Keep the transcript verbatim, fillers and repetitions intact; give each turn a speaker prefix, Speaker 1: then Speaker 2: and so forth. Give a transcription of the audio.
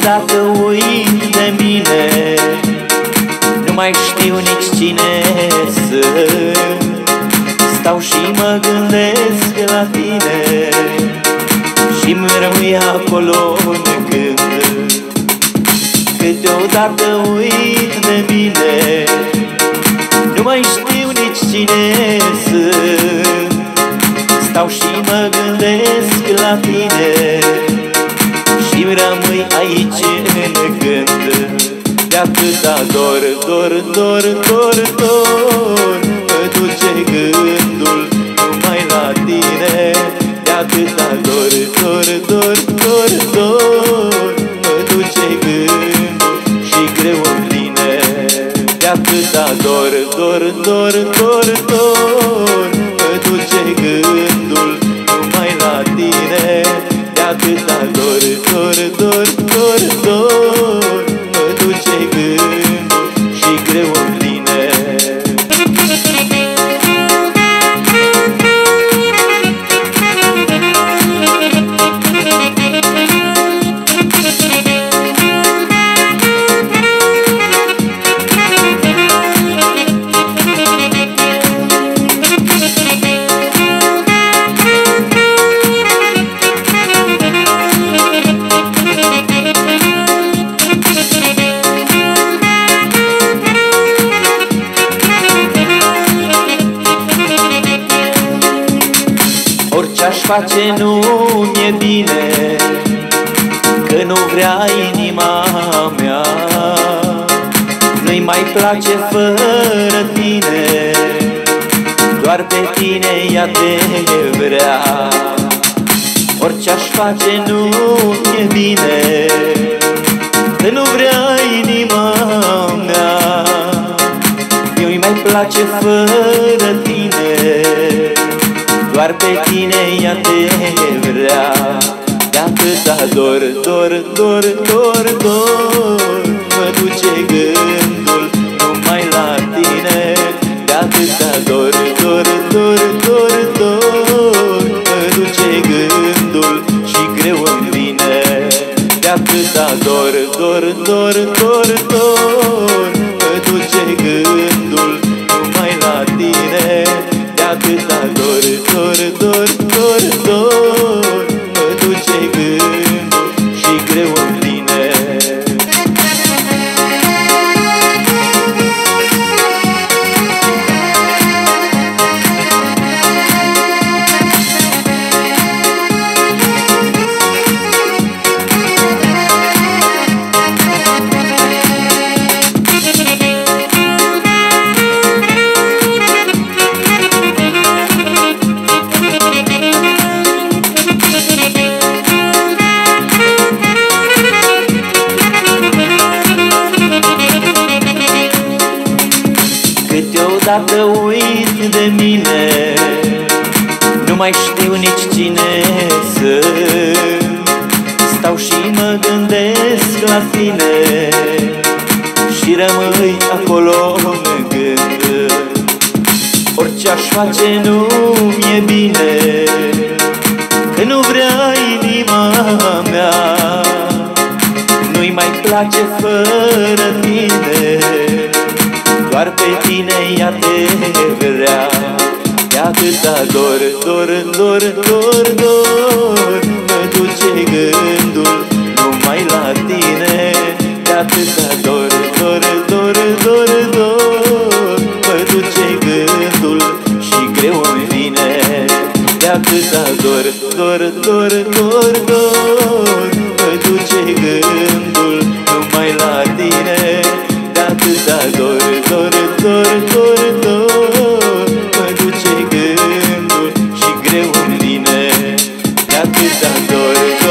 Speaker 1: Câteodată uit de mine, nu mai știu nici cine sunt. Stau și mă gândesc la tine și-mi rămâi acolo în gând. Câteodată uit de mine, nu mai știu nici cine sunt. Stau și mă gândesc la tine și-mi rămâi aici în gând. De-atâta dor, dor, dor, dor, dor, mă duce gândul numai la tine. De-atâta dor, dor, dor, dor, dor, mă duce gândul și greu îmi vine. De-atâta dor, dor, dor, dor, dor, mă duce gândul numai la tine. De-atâta dor, dor, dor, dor, dor, mă duce gândul și greu îmi vine. Ce-aș face nu mi-e bine, că nu vrea inima mea. Nu-i mai place fără tine, doar pe tine ea te vrea. Orice-aș face nu mi-e bine, că nu vrea inima mea. Nu-i mai place fără tine, doar pe tine ea te vrea. De-atâta dor, dor, dor, dor, dor, mă duce gândul numai la tine. De-atâta dor, dor, dor, dor, dor, mă duce gândul și greu îmi vine. De-atâta dor, dor, dor, dor, dor, mă duce gândul numai la tine. De-atâta dor, dor, dor, dor, dor, mă duce gândul și greu îmi vine. Câteodată uit de mine, nu mai știu nici cine sunt. Stau și mă gândesc la tine și rămâi acolo în gând. Orice-aș face nu mi-e bine, că nu vrea inima mea. Nu-i mai place fără tine, doar pe tine ea te vrea. De-atâta dor, dor, dor, dor, dor, mă duce gândul numai la tine. De-atâta dor, dor, dor, dor, dor, mă duce gândul și greu îmi vine. De-atâta dor, dor, dor, dor, dor, mă duce gândul numai la tine. De-atâta dor, dor, dor, dor, dor, mă duce gândul și greu îmi vine. De-atâta dor, dor,